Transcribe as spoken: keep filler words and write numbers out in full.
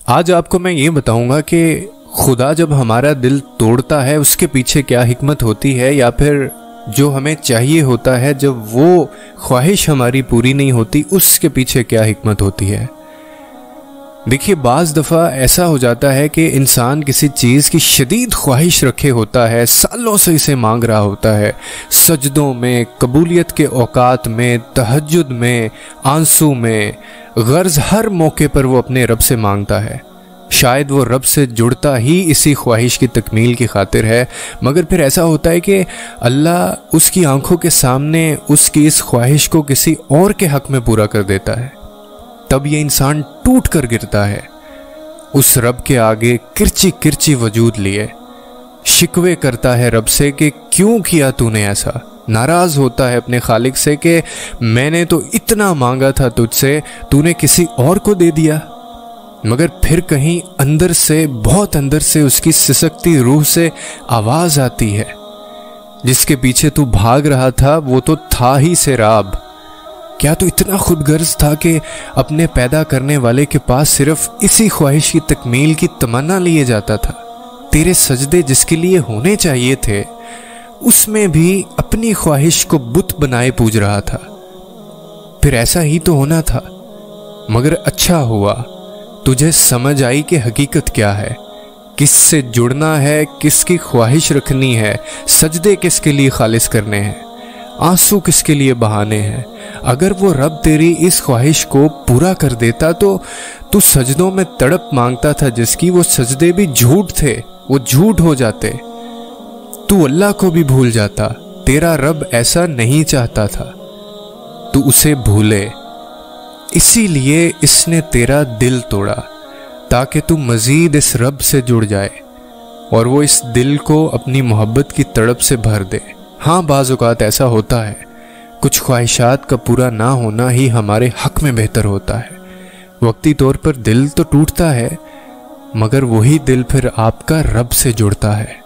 آج آپ کو میں یہ بتاؤں گا کہ خدا جب ہمارا دل توڑتا ہے اس کے پیچھے کیا حکمت ہوتی ہے، یا پھر جو ہمیں چاہیے ہوتا ہے جب وہ خواہش ہماری پوری نہیں ہوتی اس کے پیچھے کیا حکمت ہوتی ہے۔ دیکھیے، بعض دفعہ ایسا ہو جاتا ہے کہ انسان کسی چیز کی شدید خواہش رکھے ہوتا ہے، سالوں سے اسے مانگ رہا ہوتا ہے، سجدوں میں، قبولیت کے اوقات میں، تہجد میں، آنسو میں، غرض ہر موقع پر وہ اپنے رب سے مانگتا ہے۔ شاید وہ رب سے جڑتا ہی اسی خواہش کی تکمیل کی خاطر ہے، مگر پھر ایسا ہوتا ہے کہ اللہ اس کی آنکھوں کے سامنے اس کی اس خواہش کو کسی اور کے حق میں پورا کر دیتا ہے۔ تب یہ انسان ٹوٹ کر گرتا ہے، اس رب کے آگے کرچی کرچی وجود لیے شکوے کرتا ہے رب سے کہ کیوں کیا تو نے ایسا، ناراض ہوتا ہے اپنے خالق سے کہ میں نے تو اتنا مانگا تھا تجھ سے، تو نے کسی اور کو دے دیا۔ مگر پھر کہیں اندر سے، بہت اندر سے اس کی سسکتی روح سے آواز آتی ہے، جس کے پیچھے تو بھاگ رہا تھا وہ تو تھا ہی سیراب۔ کیا تو اتنا خود غرض تھا کہ اپنے پیدا کرنے والے کے پاس صرف اسی خواہش کی تکمیل کی تمنا لیے جاتا تھا؟ تیرے سجدے جس کے لیے ہونے چاہیے تھے اس میں بھی اپنی خواہش کو بت بنائے پوج رہا تھا۔ پھر ایسا ہی تو ہونا تھا، مگر اچھا ہوا تجھے سمجھ آئی کہ حقیقت کیا ہے، کس سے جڑنا ہے، کس کی خواہش رکھنی ہے، سجدے کس کے لیے خالص کرنے ہیں، آنسو کس کے لیے بہانے ہیں۔ اگر وہ رب تیری اس خواہش کو پورا کر دیتا تو تو سجدوں میں تڑپ مانگتا تھا جس کی وہ سجدے بھی جھوٹ تھے، وہ جھوٹ ہو جاتے، تو اللہ کو بھی بھول جاتا۔ تیرا رب ایسا نہیں چاہتا تھا تو اسے بھولے، اسی لیے اس نے تیرا دل توڑا تاکہ تو مزید اس رب سے جڑ جائے اور وہ اس دل کو اپنی محبت کی تڑپ سے بھر دے۔ ہاں، بعض اوقات ایسا ہوتا ہے، کچھ خواہشات کا پورا نہ ہونا ہی ہمارے حق میں بہتر ہوتا ہے۔ وقتی طور پر دل تو ٹوٹتا ہے، مگر وہی دل پھر آپ کا رب سے جڑتا ہے۔